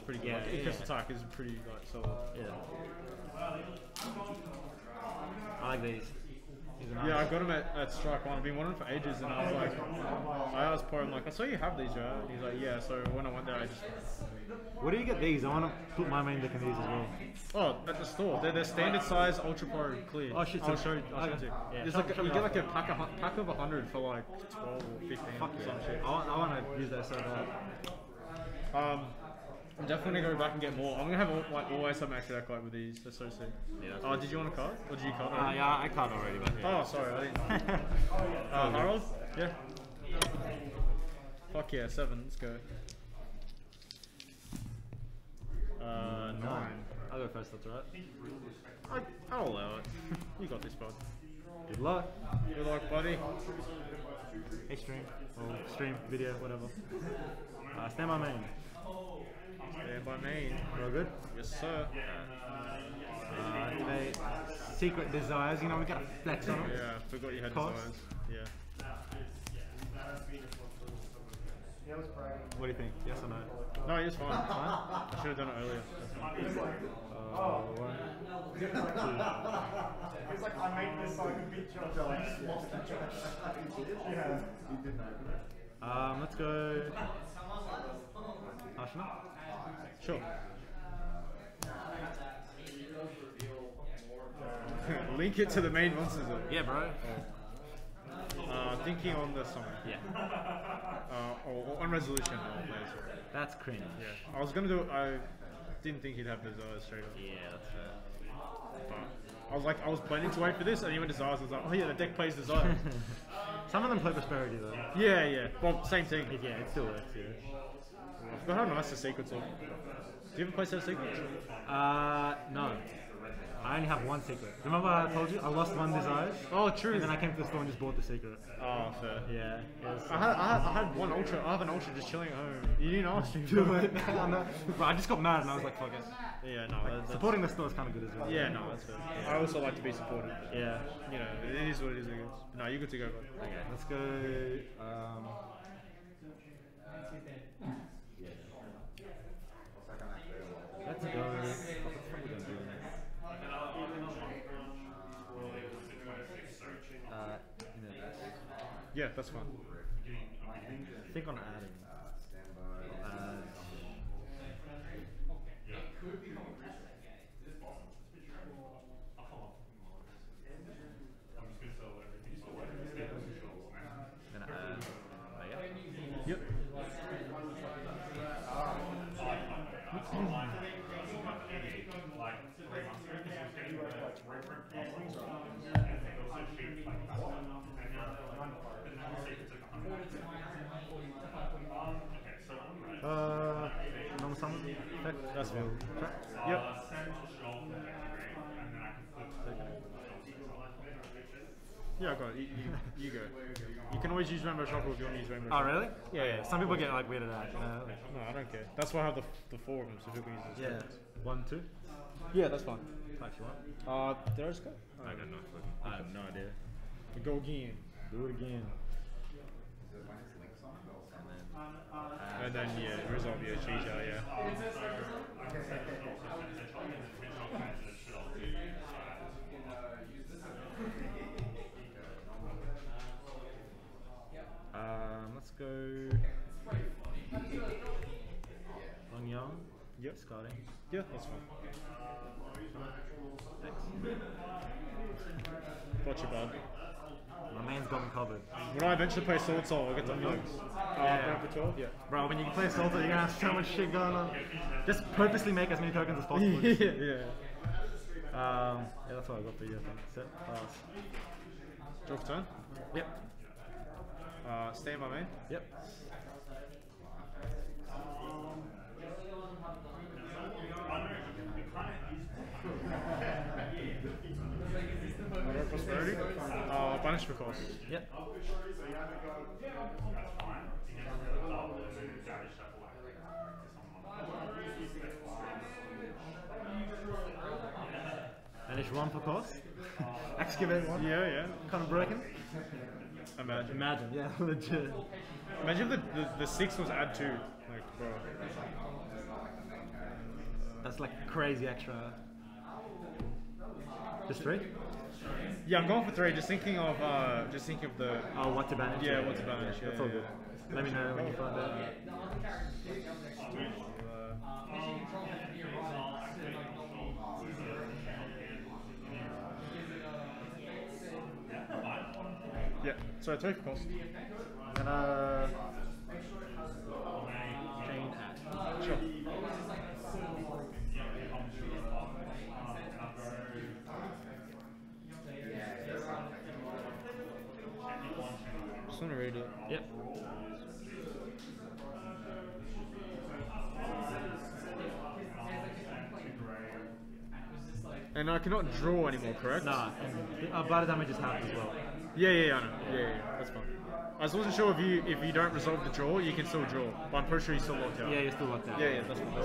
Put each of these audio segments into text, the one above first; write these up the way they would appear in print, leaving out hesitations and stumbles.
pretty good. Yeah, Like, yeah. Icus attack is pretty like solid. Yeah. I like these. These are nice. Yeah, I got him at Strike 1. I've been wanting for ages, and I was like, I asked Poe, I'm like, I saw you have these, right? He's like, yeah. So when I went there, I just. Where do you get these? I want to put my main deck in these as well. Oh, at the store. They're standard size Ultra Pro clear. Oh shit! I'll show you. I'll show okay. you. Yeah, It's show- like show you me get off. like a pack of 100 for like 12 or 15 Fuck or yeah. some shit. I want to use that so bad. I'm definitely gonna go back and get more. I'm gonna have always have an extra deck like with these. They're so sick. Yeah, that's Oh, did you want a card? Or did you card? yeah, I can't already, but yeah. Oh, sorry, I didn't. Harold? Yeah. Fuck yeah, 7. Let's go. 9. I'll go first. That's alright. I'll allow it. You got this, bud. Good luck. Good luck, buddy. Hey, stream or stream video, whatever. Stand by main. Stand by main. Real good. Yes, sir. They secret desires. You know, we gotta flex on them. Yeah, forgot you had Cost. desires. Yeah. What do you think? Yes or no? No, it's fine. I should have done it earlier. That's fine. He's like, I made this so I could beat Josh. I just lost to Josh. Yeah. Let's go. Arsenal? Sure. Link it to the main monsters. Yeah, bro. Thinking on the song. Yeah. Or on resolution. I'll play as well. That's cringe. Yeah. I was gonna do it. I didn't think he'd have desires straight up. Yeah, that's fair. But I was planning to wait for this, and he went desires. I was like, oh yeah, the deck plays desires. Some of them play prosperity though. Yeah, yeah. Well, same thing. Yeah, it still works. Yeah. I forgot how nice the secrets are. Do you ever play set of secrets? No. I only have one secret. Remember I told you I lost one desires? Oh, true. And then I came to the store and just bought the secret. Oh, fair. Yeah. It was, I had one ultra. I have an ultra just chilling at home. You didn't ask me. do it. But I just got mad and I was like, fuck it. Yeah, no. That's, Supporting the store is kind of good as well. yeah, no, that's fair. I also like to be supported. Yeah. You know, it is what it is, I guess. No, you're good to go, bud. Okay, let's go. Let's go. What the fuck are we gonna do next? Yeah, that's fine. Think on adding. Then add. Yep. Normal summon? Effect? That's fine. Track? Yep. Yeah, I got it. You go. You can always use Rainbow Shuffle if you want to use Rainbow Oh, Shuffle. really? Yeah, yeah. Some people get like weirded out. No, I don't care. That's why I have the 4 of them, so people can use this. Yeah. 1, 2? Yeah, that's fine. If you want. Did I just go? I don't know. I have no idea. Go again. Do it again. And then, yeah, resolve your Cheetah, yeah. Let's go. Long Young. Yep. Discarding. Yeah, that's fine. Thanks. Gotcha, bud. My man's got me covered. When I eventually play Sword Soul, I'll get the flags. Yeah. For 12? Yeah. Bro, when you can play Salter, you're gonna have so much shit going on. Just purposely make as many tokens as possible. yeah. Yeah, that's what I got for you, I think. Set, pass. Draw for turn? Yep. Stay in my main? Yep. Moderate prosperity? Banish for cost. Yep. Banish 1 for cost. Excavate 1. Yeah, yeah. Kind of broken. Imagine. Imagine, yeah, legit. Imagine if the 6 was add 2. Like, bro. That's like crazy extra. Just 3? Yeah, I'm going for 3. Just thinking of the. Oh, what to banish? Yeah, what to banish. Yeah, That's all good. Let me know when you find out. Yeah. So 3 for cost. I'm gonna chain at. Sure. Just want to read it. Yep. And I cannot draw anymore, correct? Nah, and blood damage is half as well. Yeah, I know. Yeah, that's fine. I just wasn't sure if you don't resolve the draw, you can still draw. But I'm pretty sure you're still locked out. Yeah, you're still locked out. Yeah, that's fine.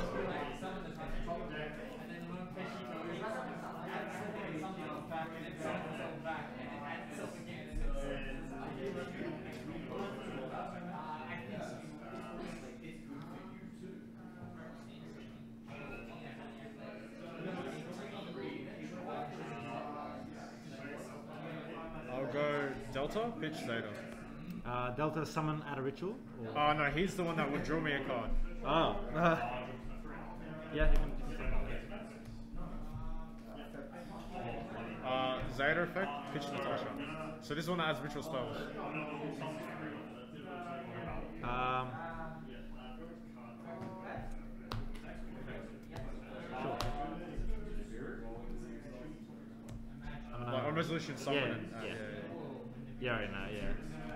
I'll go Delta, pitch Zeta. Delta summon at a ritual. Or... Oh no, he's the one that would draw me a card. Oh. Yeah, you can. Zeta effect, pitch Natasha. So this one that has ritual spells. Sure. Like on resolution summon. Yeah, And, yeah. yeah. Yeah, right now, yeah.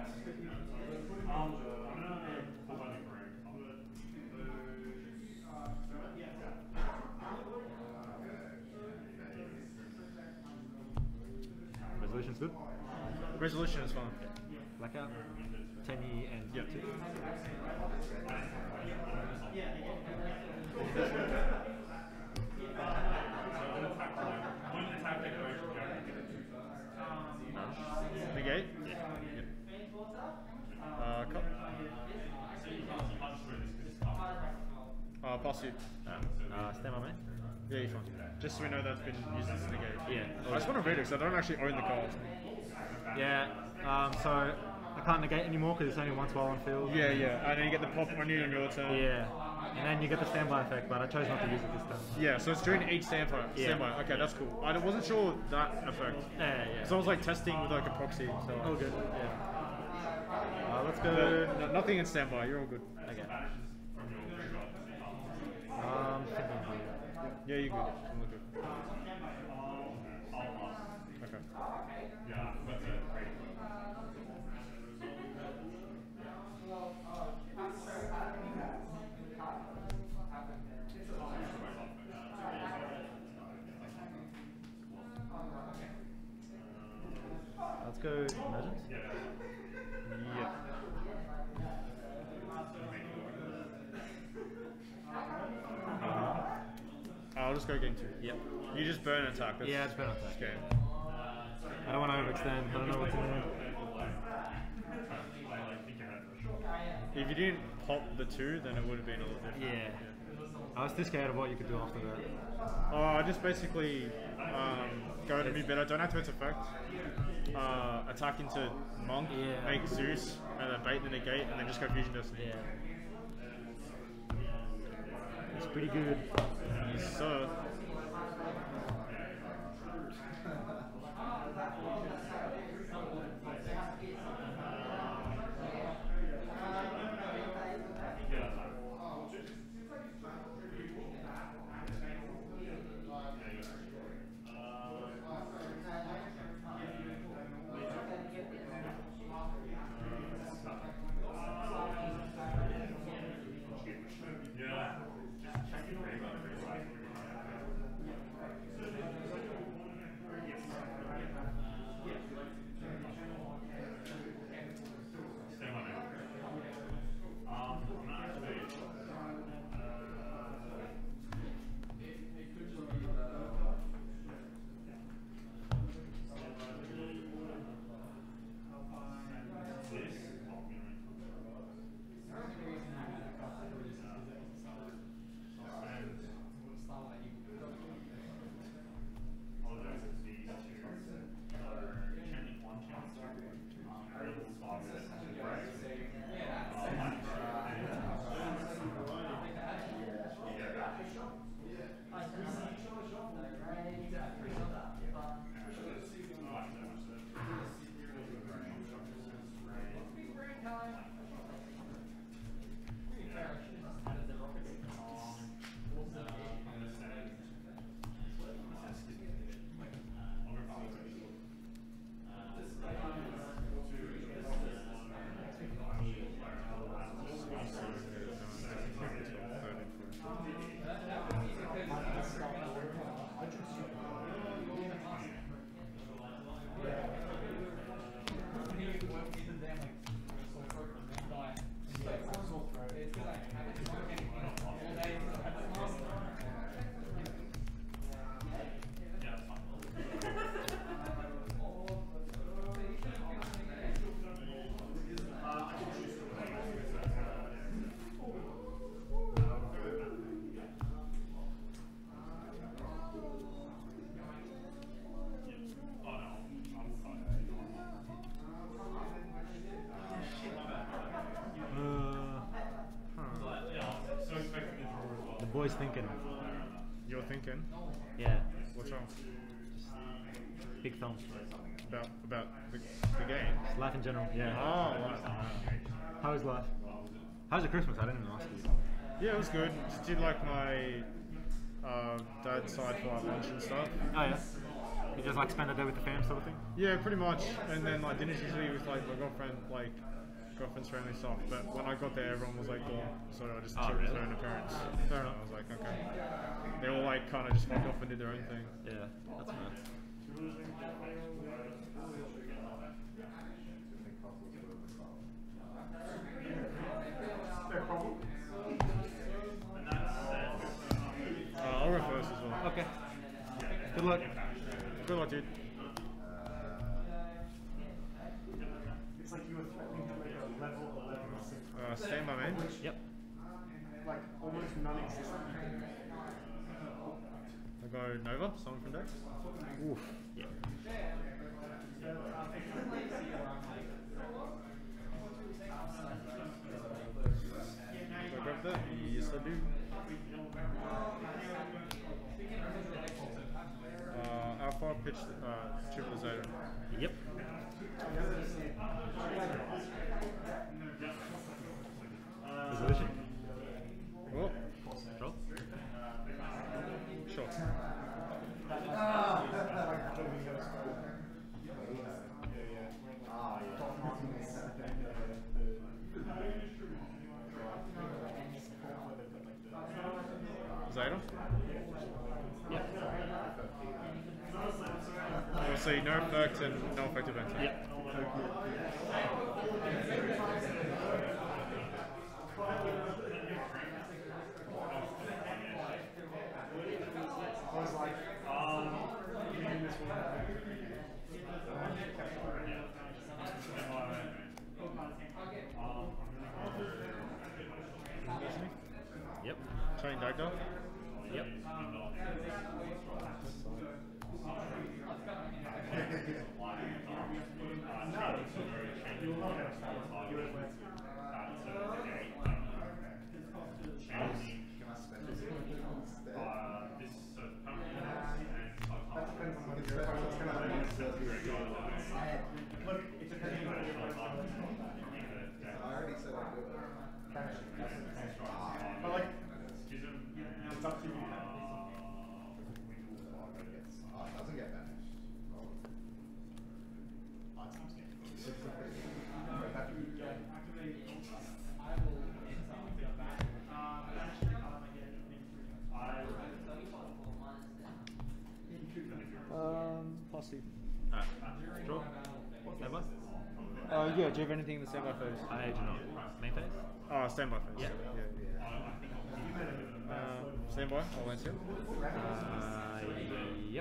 Resolution's good. Resolution is fine. Blackout, 10E and Yep. 2. Negate? Yeah. Cut. Pass you. Stand by me. Yeah, you're fine. Just so we know that's been used as a negate. Yeah. I just want to read it because I don't actually own the card. Yeah, so I can't negate anymore because it's only once while on field. Yeah, and then you get the pop on you on your turn. Yeah, and then you get the standby effect, but I chose not to use it this time. Yeah, so it's during each standby. Yeah. Okay, that's cool. I wasn't sure that effect. Yeah. So I was like testing with like a proxy. So All good. Yeah. Let's But go. no, nothing in standby. You're all good. Okay. Yeah, you're good. I'm all good. Okay. Let's go emergence. Yeah. I'll just go game 2. Yep. You just burn and attack. Yeah, it's better attack. Okay. I don't want to overextend. I don't know what's in there. If you didn't pop the 2, then it would have been a little different. Yeah. I was too scared of what you could do after that. Oh, I just basically go to me better. Don't activate its effect. Attack into Monk, Yeah. make Zeus, and then bait the negate, and then just go Fusion Destiny. Yeah. It's pretty good. So. always thinking. You're thinking. Yeah. What's wrong? Big thumb. About the game. Just life in general. Yeah. Oh, right. How was life? How's your Christmas? I didn't even ask you. Yeah, it was good. Just did like my dad's side for like lunch and stuff. Oh yeah. You just like spend a day with the fam sort of thing? Yeah, pretty much. And then like dinner's usually with like my girlfriend's family stuff. But when I got there, everyone was like gone, so I just chilled with her and her parents. Fair enough. I was like, okay. They all like kind of just fucked off and did their own thing. Yeah, that's nice. I'll go first as well. Okay. Good luck. Good luck, dude. It's like you were threatening to make a level 11 or 6. Stand by main. Yep. Like almost non-existent. I go Nova, someone from deck. Oof. Yeah. Do I grab that? Yes, I do. Alpha pitch triple Zeta. Yep. Resolution? Well, Draw? sure. Zeta? Yep. We'll see no effect and no effective enter. Yep. I was like, reading this one. Yep. Chain Dagda. Yep. Look, it depends on what you're but like, it's up to you. Posse. Alright. Draw? Never? Yeah, do you have anything in the standby phase? I do not. Main phase? Standby phase. Yeah. Standby, I'll answer. Yep.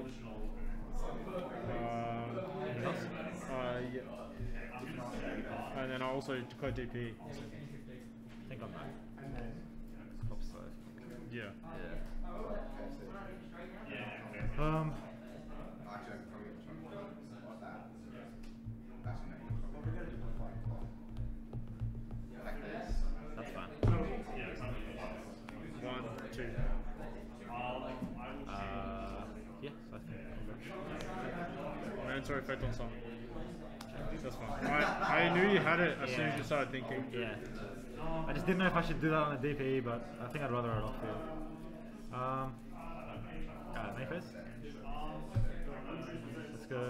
Anything else? Yeah. And then I also declare DP. I think I'm back. Top side. Yeah. Yeah. That's fine. 1, 2. Yes, I think. Mandatory effect on summon. That's fine. I knew you had it as soon as you started thinking. Yeah. I just didn't know if I should do that on a DPE, but I think I'd rather it off field. Main phase? Let's go.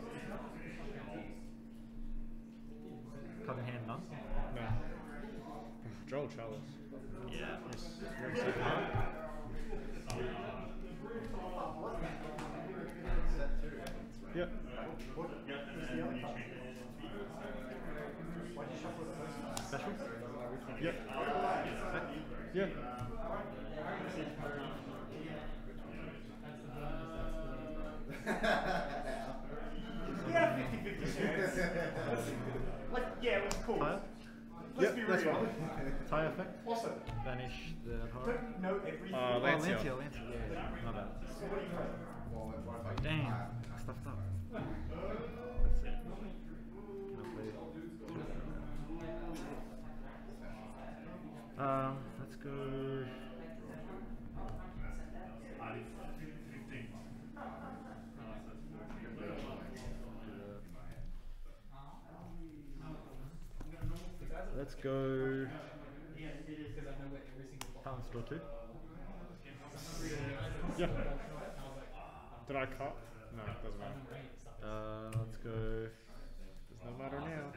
Cut in hand, none? No. Joel Chalice. Yeah. You're in second row. Yep. Special? Yep. Yep. Yeah, 50-50 chance. Like, yeah, it was cool. Tire? Let's be real. that's fine. Tire effect? Also, Vanish the horror. don't know everything. Lancia. Lancia, yeah. Not bad. So what do you play? Damn, I stuffed up. Let's see. Can I play? Let's go. let's go. Talent Store 2. Yeah. Did I cut? No, it doesn't matter. Let's go. Does not matter now.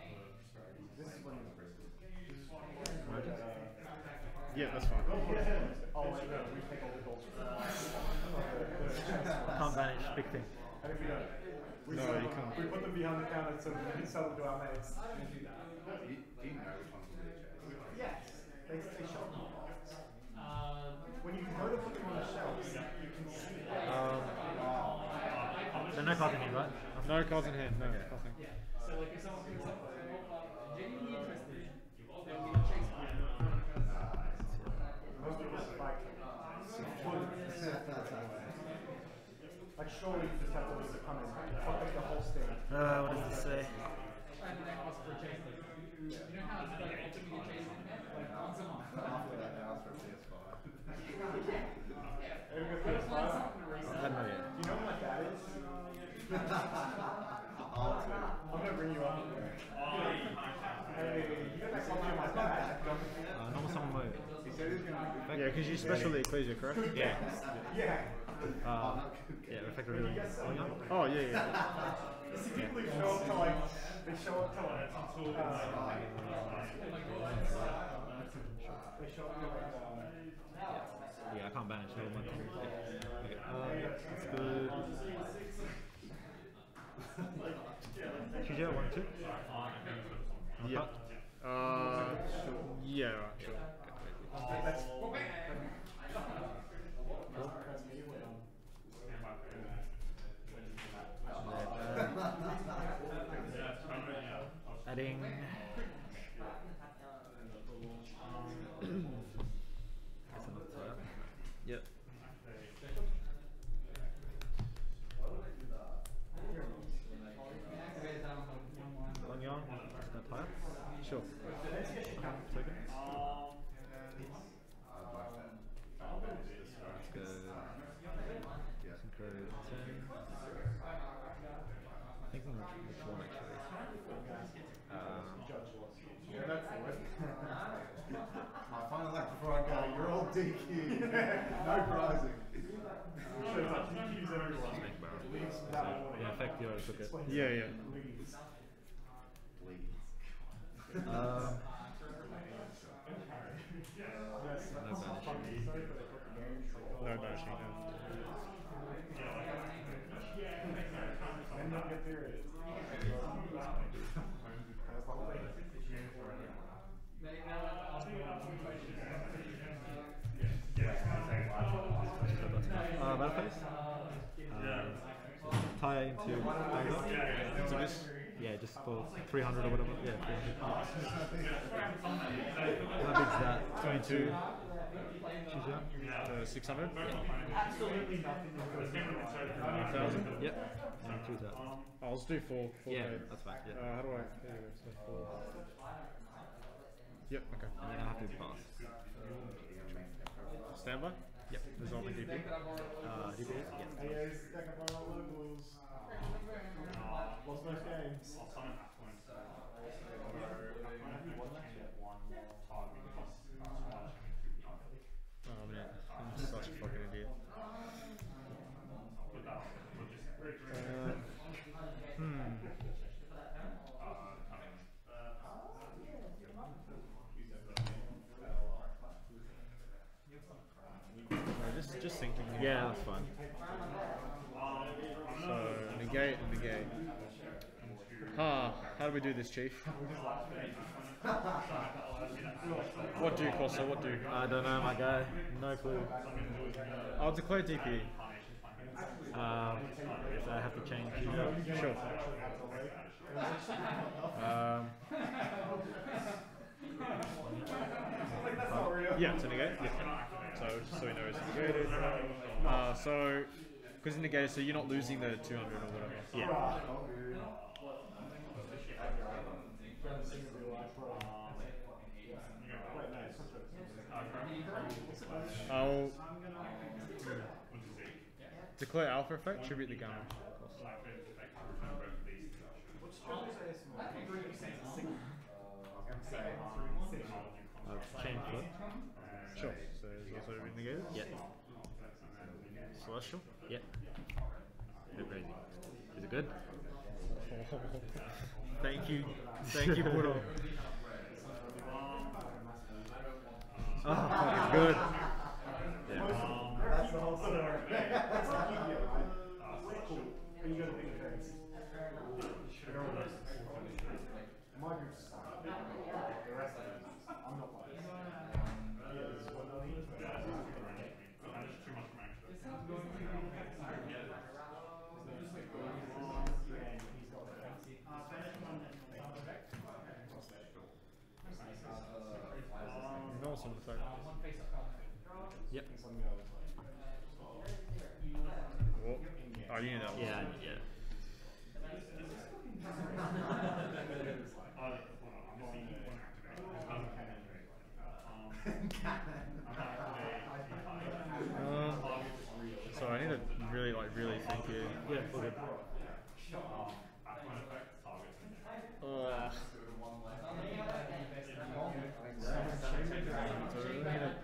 Merges? Yeah, that's fine. Oh, wait, no, we take all the goals. Can't vanish, big thing. And if we don't, we No, sell you them, can't. we put them behind the counter so we can sell them to our mates. Do you know which ones will be chased? Yes, they show them. When you go to put them on the shelves, you can see So no cards in here, right? No cards in hand, no, Okay. nothing. most of us like like surely you just have to leave the come in. Fuck up the whole stand. What does this say? After that, now it's for PS5. Maybe go PS5. I don't know yet. Do you know what that is? I'm gonna bring you up. Hey, you got that copy of my bag? Normal summon mode. He said he's going to be Yeah, because you special Ecclesia, correct? Yeah. Yeah. Yeah, effect revealing. Oh, yeah, yeah. You see people who show up to like, they show up to like, they show up to like, Yeah, I can't banish. Never mind. Okay. That's good. Shujia 1, 2. Yeah. Yeah, right, sure. that's Adding. Yep. Long yarn. That tire. Sure. Second. Let's go. Synchro 10. I think I'm which one actually. yeah, that's the way. My final act before I go, you're all DQ. No prizing. So it's like you use everyone. Leaves that one. Yeah, effect you already took it. Yeah, yeah. Leaves. Please. Yes, No banishing. No banishing, no. And don't get there. Battle phase. Tie into Vanguard. So this, Yeah, just for 300 or whatever. Yeah, 300. How big's that? 22, Choose that. 600, Absolutely nothing is going to 1,000. Yep. And choose that. I'll just do four. Yeah, K. that's fine. Yeah. How do I? There you go. So 4. Yep. Okay. And then I have to pass. Standby. Yep. Resolve my DP. DPS? Yeah. Hey, stack up on all the blues. Lost most games. Oh man, I'm such a fucking idiot. Just thinking. Here. Yeah, that's fine. So negate and negate. How do we do this, Chief? What do, Costa? What do? I don't know, my guy. No clue. I'll declare DP. So I have to change. Sure. Yeah, to negate. Yeah. So just so we know it's negated. So because it's negated, so you're not losing the 200 or whatever. Yeah. I'll declare alpha effect, tribute the gamma. Renegade? Yeah. Celestial? Yeah. Bit crazy. Is it good? Thank you, Buddha. Oh, fucking good. Yeah. That's the whole story. That's like Yu-Gi-Oh! Cool. But you got a big face. My group's suck. The rest of them, I'm not like this. Yeah, this is what I need. No sound effect. Yep. Well, oh, you knew that. Yeah, yeah. So I need to really think here. Yeah, all good. So I really need to.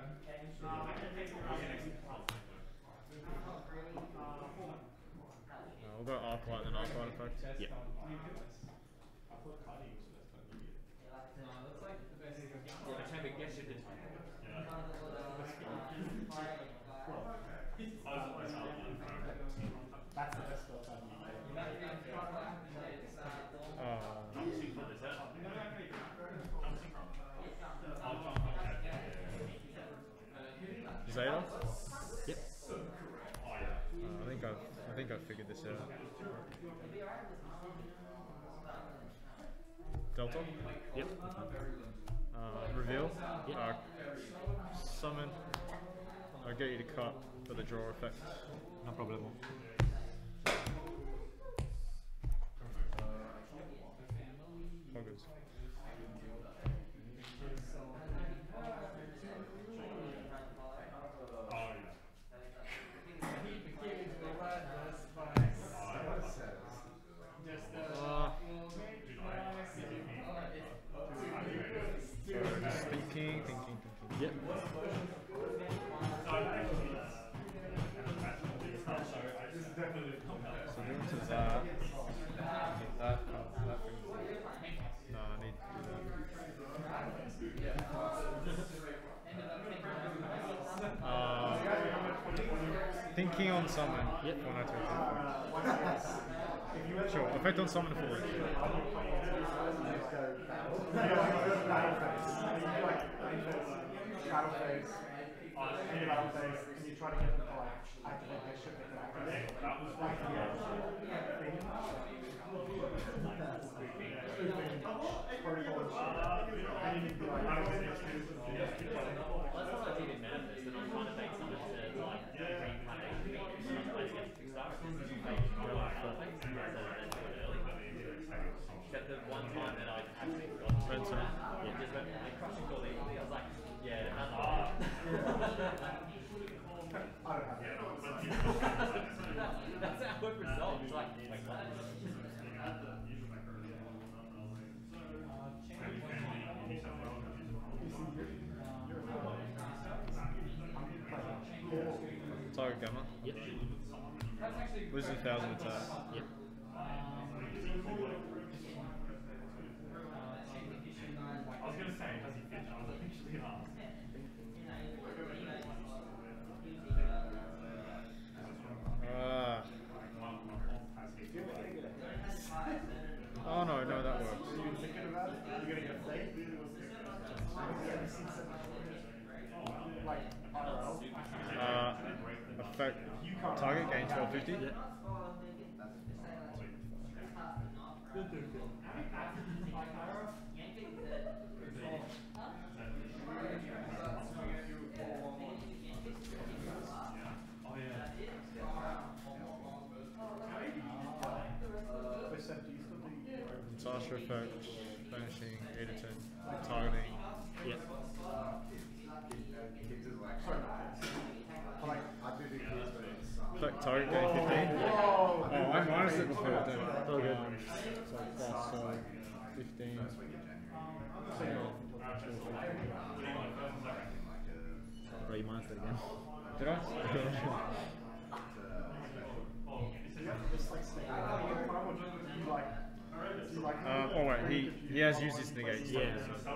We'll go Arclight and then Arclight effect. Yeah. That's the best stuff I've Zeta? Yep. I think I've figured this out. Delta? Yep. Reveal? Yep. Summon. I'll get you to cut for the draw effect. No problem. Poggers. Thinking. Yep. So go into that. Get that. No, I need to do that. Thinking on summon. Yep. When I took sure. Effect on summon fully. battle phase, in your battle phase, and you try to get them to like activate their ship with their activate. Protocol and shit. And you need to be like, Except the one time that I actually got to Spencer. it just went like crushing all these. I was like, yeah, I don't have that. that's how it resolved. It's like what? Target Gamma. Yep. Loses 1,000 attack. Yep. I was gonna say, does he fit? I was actually asked. Oh no, that works. Are you thinking about it? You're gonna get a fake? Like, Effect. Target gain 1250. Yep. Sasha effect. Banishing 8 to 10. Targeting. Yep. Effect target gain 15. Oh, I minus it before, didn't I? Oh, good. So plus 15. Right, you minus pronounced it again. Did I? Just like stay or do you like? Oh wait, he has used his negate. Yeah.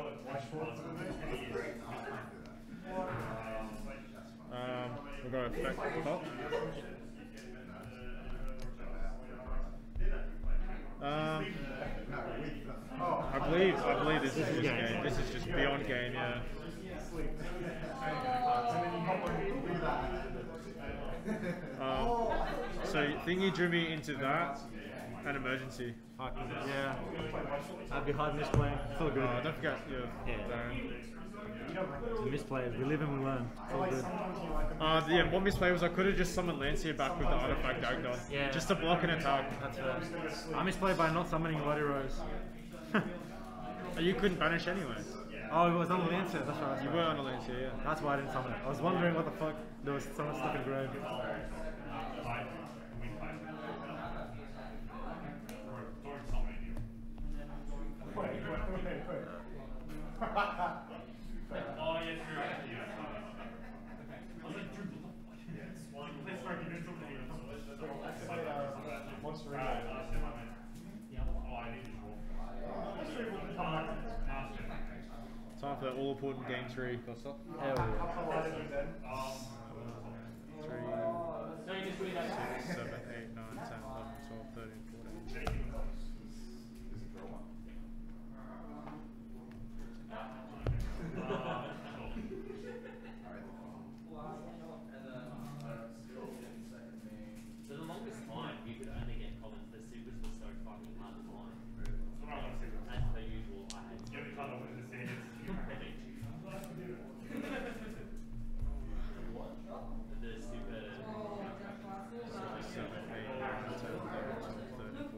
We'll go effect top. I believe this is just game. This is just beyond game, yeah. So thingy drew me into that and emergency. Fucking yeah. I'd be hard misplaying. It's all good. Don't forget, Yeah. Misplays. We live and we learn. It's all good. Yeah, one misplay was I could have just summoned Lancia back with the artifact Agdon. Yeah. Just to block an attack. That's fair. I misplayed by not summoning Body Rose. You couldn't banish anyway. Oh, it was on the Lancer. That's right. You were on a Lancia, yeah. That's why I didn't summon it. I was wondering what the fuck. There was someone stuck in grave. Time for that all important game 3, Costa. Hell yeah. 3, 6, 7, 8, 9, 10, 11, 12, 13, 14. For the longest time, you could only get comments. The supers were so fucking hard to find. As per usual, I had the super. 7, 8, 9, 10, 11, 12, 13,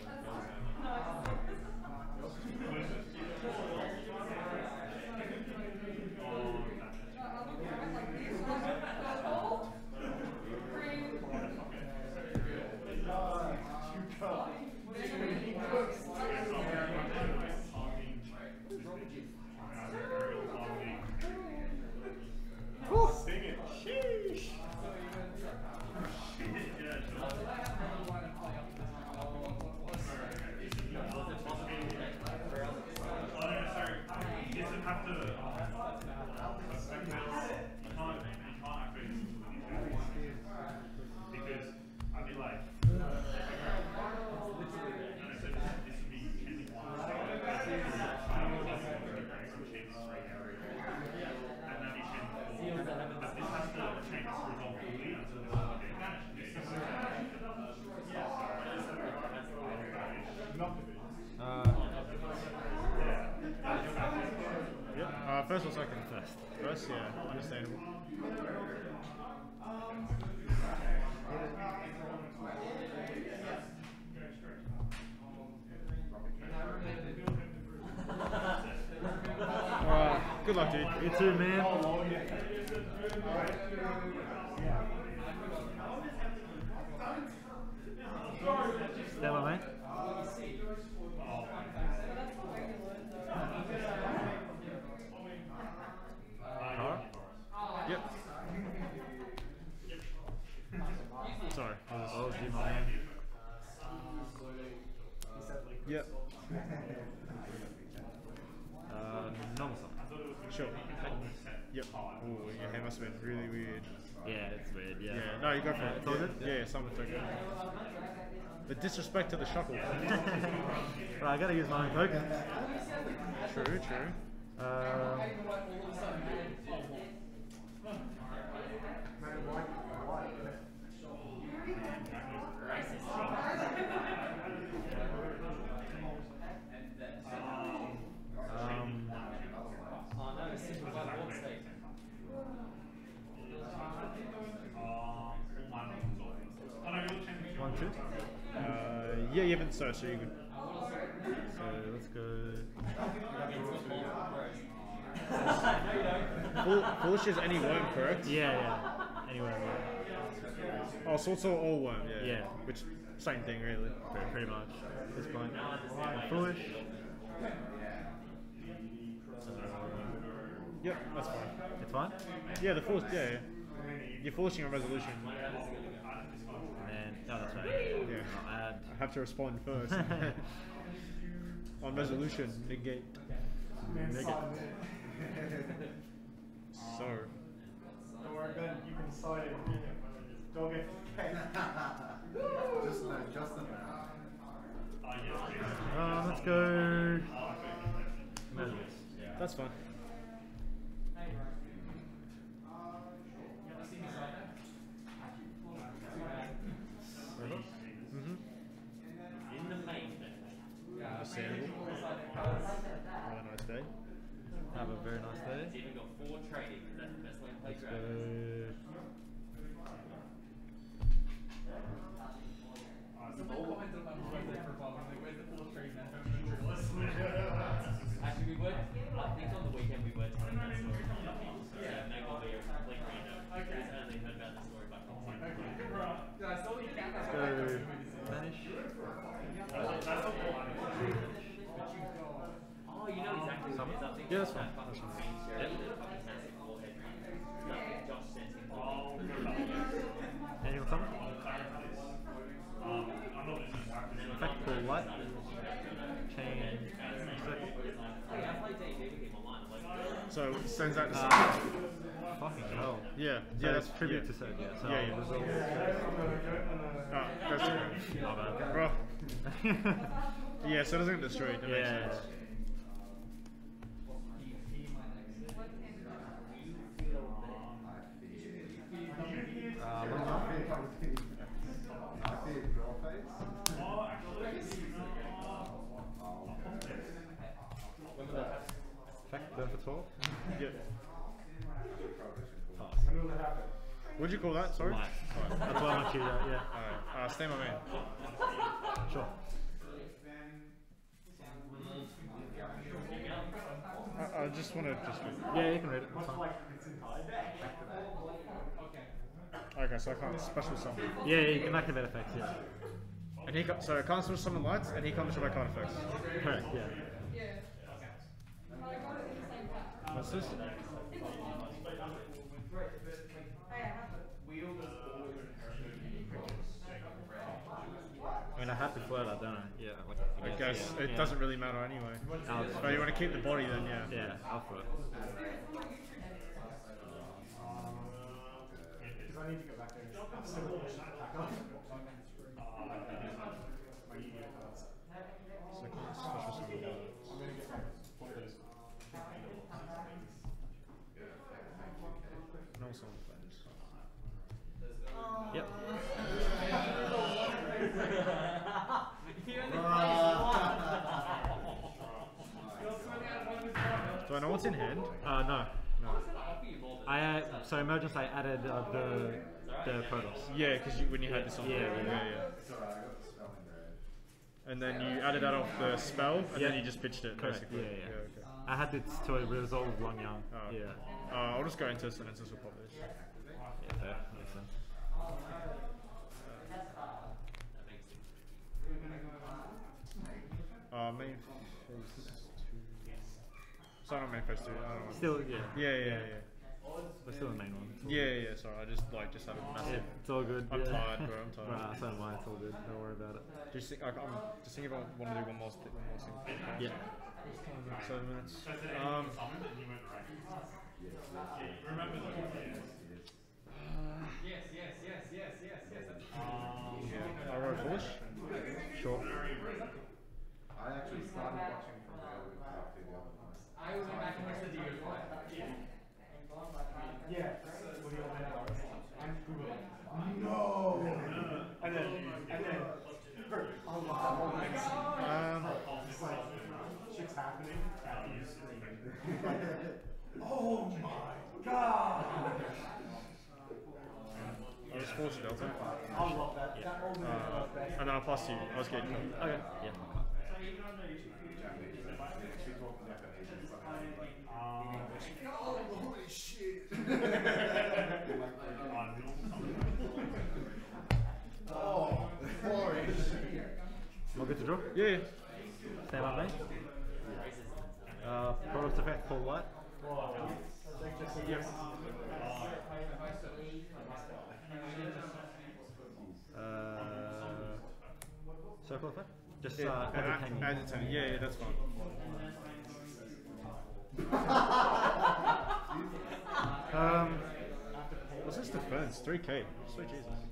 Sing it. Sheesh. Because I'd be like, first or second? First, yeah, understandable. Alright, good luck, dude. You too, man. Stand by, mate. Yep. Sorry. Oh, gee, my man. Yep. Normal summon. Sure. Yep. Ooh, your hand must have been really weird. Yeah, it's weird, yeah. Yeah, no, you go for it. It's all good? Yeah, summon token. The disrespect to the shuckle. Right, I gotta use my own token. True, true. One, two. Yeah, you haven't searched, so you can. So let's go. Foolish is any worm, correct? Yeah, yeah. Anyway, yeah. Oh, so it's all worm, yeah. Yeah. Which, same thing, really. Pretty much. At this point. Foolish. Yep, that's fine. It's fine? Yeah, the foolish, yeah, yeah. You're forcing a resolution. And no, that's right. Yeah. I'll I have to respond first. add. On resolution, negate. So. Don't worry, Ben, you can decide it. Dog it. Just no, Justin. Let's go. Melodies. That's fine. Mm-hmm. In the main thing. Understandable. Have a nice day. Have a very nice It's day. even got 4 trading, because that's the best way to play Let's go. Gravis. Actually, we were, I think on the weekend we were telling that story. So maybe it'll be a complete random. Because I only heard about the story back on Let's go. Vanish. Oh, you know exactly what it is. I think Yeah, that's that fine. fucking screen share with the fucking massive forehead ring. Like Josh sent him to Anyone come? Effect pull light. Chain. Circle. Hey, I played D&D with him online. Like, So it sends out the Fucking hell. Yeah, So yeah, that's tribute to Seth, yeah. So Yeah, yeah. resolve. That's it. Not bad. Bro. Yeah, so it doesn't get destroyed. That makes Yeah. sense. Long jump. I fear draw face. Effect burn for 12. Yeah. Pass. What'd you call that? Sorry. Light. That's what I want you to, yeah. Alright. Stay my man. Sure. I just want to just. Yeah, you can read it. That's fine. Okay, so I can't special summon. Yeah, you can activate effects, yeah. And he so I can't special summon lights, and he can't destroy my card effects. Correct, yeah. What's this? I mean, I have to float that, don't I? Yeah. Like, I guess yeah. it doesn't really matter anyway. I'll, But you want to keep the body then, yeah. yeah, I'll float. Because I need to go back there. I'm still pushing it back up. So I can't special summon lights. I'm going to get one of those. No summon flames. Yep. Do I know what's in hand? No. No. I So emergence, I added the Protoss. Yeah, because when you had this on. Yeah, yeah. yeah. It's alright, I got the spell engraved. And then you added that off the spell, and then Yeah. you just pitched it. Correct, Basically. yeah, yeah. Okay. I had it to resolve Long Young. Oh, okay. Yeah. I'll just go into this and then just pop this. Yeah, fair. Makes sense. Main phase 2. Sorry, not main phase 2. I don't know. Still, yeah. Yeah. But still the main one. Yeah. Sorry, I just had a Yeah, massive. it's all good. I'm yeah. tired, bro. I'm tired. Right, so am I. It's all good. Don't worry about it. Just think, I'm just thinking about want to do one more thing. Yeah. 7 minutes. I wrote foolish. Sure. I actually started watching from there with after the other one. Yeah. What do you want? I'm Googling. No! And then, oh my it's like, shit's happening. Oh my god! I was forced to Delta. I love that. That old man loves that. And then I'll pass to you. I was getting. Okay. Yeah. She's walking up and he's like, Holy shit! oh, glory. All good to draw? Yeah. Stand up, mate. Product effect, pull light. Circle effect? Just Yeah, add the 10. add the 10. Yeah, that's fine. What's this defense? 3k. Sweet Jesus.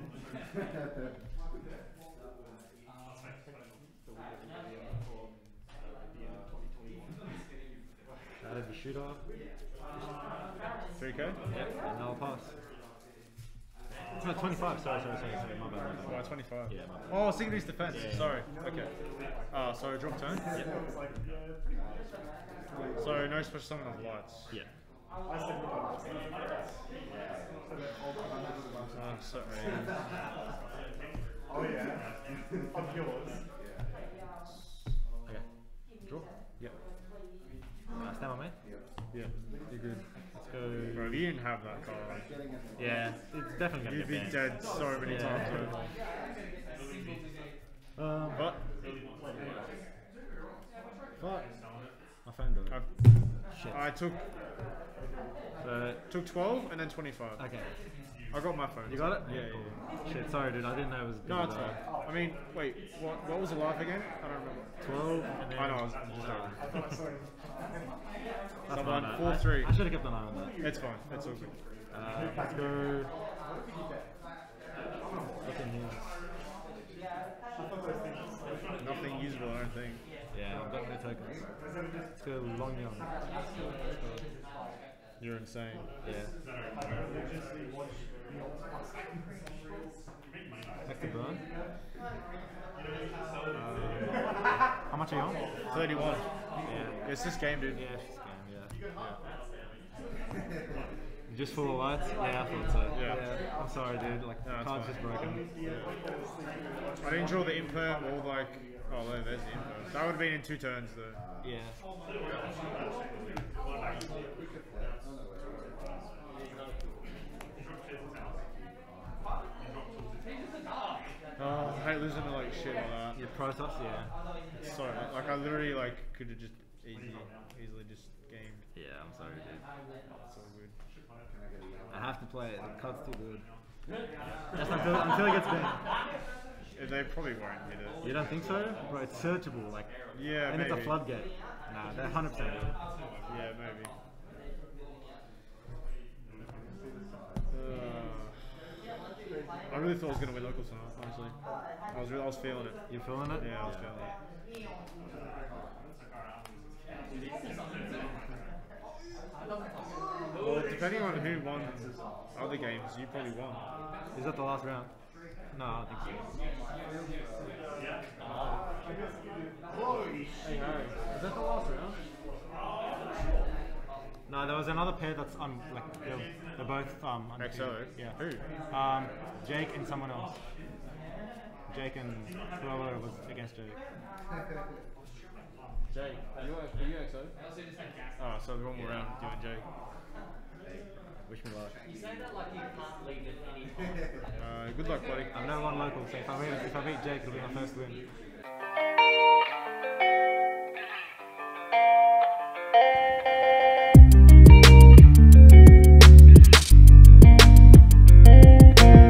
Added the shooter. 3k? Yeah, and I'll pass. No, 25. Sorry. My bad. Why 25? Yeah, my bad. Oh, Signy's defense. Yeah. Sorry. Okay. So drop turn? Yeah. So no special summon of lights. Yeah. I said no. Sorry. Oh yeah. Of yours. Okay. Draw. Yep. Stand by me. Yeah. You're good. Let's go. Bro, if you didn't have that card, Yeah, it's definitely gonna you'd be get banned. dead so many Yeah. times over. But Fuck. My phone died. Shit. I took So, 12 and then 25. okay. I got my phone. You got it? Yeah. Cool. Shit, sorry dude, I didn't know it was No, it's fine. I mean, wait, what was the life again? I don't remember. 12 and then... I know, I was just just That's Someone, fine. 4-3. I should have kept an eye on that. It's fine. It's all good. Let's go... Look in here. Nothing usable, I don't think. Yeah, I've got no tokens. Let's go long young. You're insane. Yeah. Next to burn. How much are you on? 31. Yeah. It's this game, dude. Yeah, it's this game, yeah. Just full of lights? Yeah, I thought so. Yeah. I'm sorry, dude. Like, No, the it's card's fine. just broken. I didn't draw the imperm or like. Oh, there's the imperm. That would have been in 2 turns though. Yeah. Oh, I hate losing to like shit like that. Your Protoss, yeah. It's so like I literally like could have just easily just gamed. Yeah, I'm sorry, dude. It's so good. I have to play it. The card's too good. Just until it gets banned. They probably won't hit it. You don't think so? Bro, it's searchable, like, Yeah, and maybe. it's a floodgate. Nah, they're 100% good. Yeah, maybe. I really thought I was gonna win local tonight, honestly. I was feeling it. You feeling it? Yeah, I was feeling it. Well, depending on who won other games, you probably won. Is that the last round? No, I don't think so. Hey, Harry. Is that the last round? No, there was another pair that's like they're both undefeated. XO? Yeah. Who? Jake and someone else. Jake and whoever was against Jake. Jake, are you XO? Oh, so the one more round, you and Jake. Wish me luck. You say that like you can't leave at any time. Good luck, buddy. I've never won local, so if I beat Jake, it'll be my first win.